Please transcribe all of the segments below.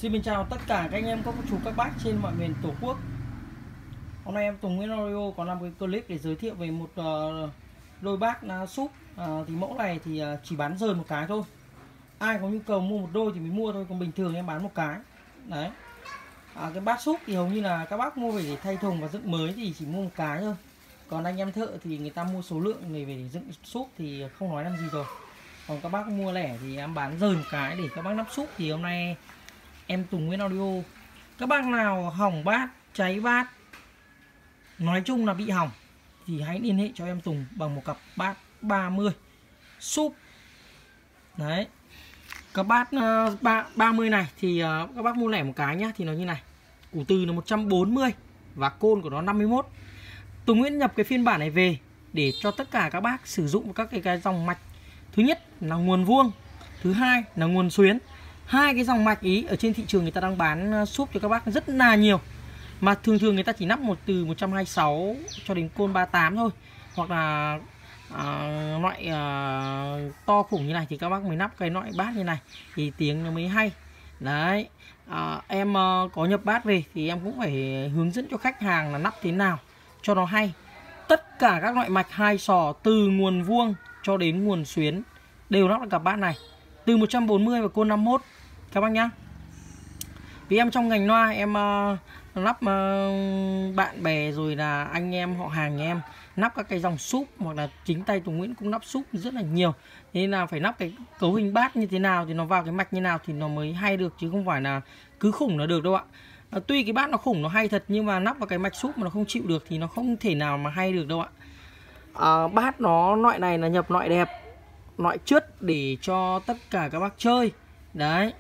Xin chào tất cả các anh em, các cô chú, các bác trên mọi miền Tổ quốc. Hôm nay em Tùng Nguyễn Audio có làm cái clip để giới thiệu về một đôi bát súp. Thì mẫu này thì chỉ bán rời một cái thôi. Ai có nhu cầu mua một đôi thì mới mua thôi, còn bình thường em bán một cái. Đấy. Cái bát súp thì hầu như là các bác mua về để thay thùng và dựng mới thì chỉ mua một cái thôi. Còn anh em thợ thì người ta mua số lượng về để dựng súp thì không nói làm gì rồi. Còn các bác mua lẻ thì em bán rời một cái để các bác nắp súp. Thì hôm nay em Tùng Nguyễn Audio, các bác nào hỏng bát, cháy bát, nói chung là bị hỏng thì hãy liên hệ cho em Tùng bằng một cặp bát 30 súp. Đấy. Các bát 30 này thì các bác mua lẻ một cái nhá, thì nó như này. Củ từ là 140 và côn của nó 51. Tùng Nguyễn nhập cái phiên bản này về để cho tất cả các bác sử dụng các cái dòng mạch. Thứ nhất là nguồn vuông, thứ hai là nguồn xuyến. Hai cái dòng mạch ý ở trên thị trường người ta đang bán súp cho các bác rất là nhiều. Mà thường thường người ta chỉ nắp từ 126 cho đến côn 38 thôi. Hoặc là loại to khủng như này thì các bác mới nắp cái loại bát như này thì tiếng nó mới hay. Đấy. Em có nhập bát về thì em cũng phải hướng dẫn cho khách hàng là nắp thế nào cho nó hay. Tất cả các loại mạch hai sò từ nguồn vuông cho đến nguồn xuyến đều nắp được cặp bát này. Từ 140 và côn 51 các bác nhá. Vì em trong ngành loa em nắp bạn bè rồi là anh em họ hàng nhà em nắp các cái dòng súp, hoặc là chính tay Tùng Nguyễn cũng nắp súp rất là nhiều. Thế nên là phải nắp cái cấu hình bát như thế nào thì nó vào cái mạch như nào thì nó mới hay được, chứ không phải là cứ khủng là được đâu ạ. Tuy cái bát nó khủng nó hay thật nhưng mà nắp vào cái mạch súp mà nó không chịu được thì nó không thể nào mà hay được đâu ạ. Bát nó loại này là nhập loại đẹp, loại chất để cho tất cả các bác chơi. Đấy.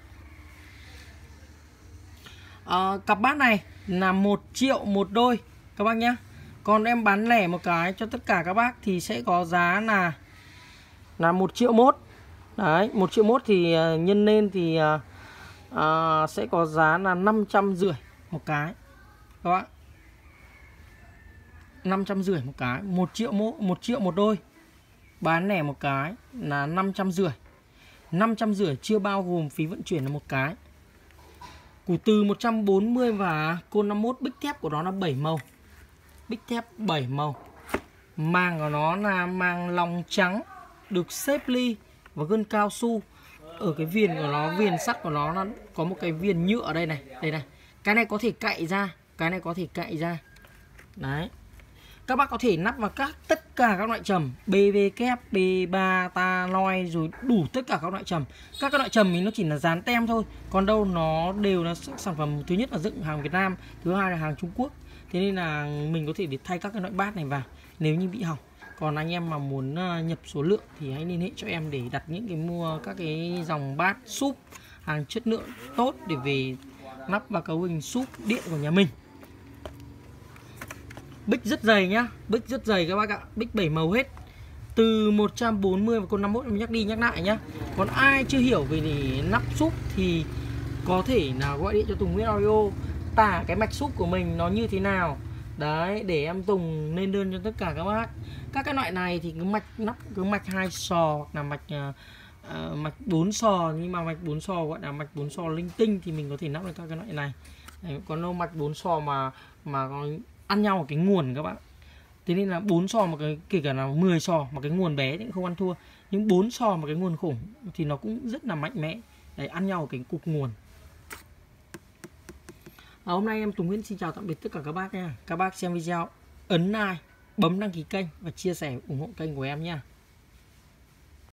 Cặp bát này là 1 triệu một đôi các bác nhé. Còn em bán lẻ một cái cho tất cả các bác thì sẽ có giá là 1 triệu mốt. Đấy, 1 triệu mốt thì nhân lên thì sẽ có giá là 550 một cái các bác. 550 một cái, 1 triệu một đôi. Bán lẻ một cái là 550. 550 chưa bao gồm phí vận chuyển là một cái. Củ từ 140 và côn 51, bích thép của nó là 7 màu. Bích thép 7 màu. Màng của nó là màng lòng trắng, được xếp ly và gân cao su. Ở cái viền của nó, viền sắt của nó có một cái viền nhựa ở đây này, đây này. Cái này có thể cạy ra, cái này có thể cạy ra. Đấy. Các bác có thể nắp vào tất cả các loại trầm BV kép, B3, ta loi rồi đủ tất cả các loại trầm. Các loại trầm thì nó chỉ là dán tem thôi, còn đâu nó đều là sản phẩm, thứ nhất là dựng hàng Việt Nam, thứ hai là hàng Trung Quốc. Thế nên là mình có thể để thay các cái loại bát này vào nếu như bị hỏng. Còn anh em mà muốn nhập số lượng thì hãy liên hệ cho em để đặt những cái mua các cái dòng bát súp hàng chất lượng tốt để về nắp vào cấu hình súp điện của nhà mình. Bích rất dày nhá, bích rất dày các bác ạ, bích 7 màu hết. Từ 140 và côn 51 em nhắc đi nhắc lại nhá. Còn ai chưa hiểu về để nắp súp thì có thể là gọi điện cho Tùng Nguyễn Audio, tả cái mạch súp của mình nó như thế nào. Đấy, để em Tùng lên đơn cho tất cả các bác. Các cái loại này thì cái mạch nắp cái mạch 2 sò hoặc là mạch 4 sò, nhưng mà mạch 4 sò gọi là mạch 4 sò linh tinh thì mình có thể nắp được các cái loại này. Đấy, còn đâu mạch 4 sò mà có ăn nhau ở cái nguồn các bạn. Thế nên là 4 sò mà kể cả là 10 sò mà cái nguồn bé thì cũng không ăn thua. Nhưng 4 sò mà cái nguồn khủng thì nó cũng rất là mạnh mẽ. Đấy, ăn nhau ở cái cục nguồn. Hôm nay em Tùng Nguyễn xin chào tạm biệt tất cả các bác nha. Các bác xem video ấn like, bấm đăng ký kênh và chia sẻ ủng hộ kênh của em nha.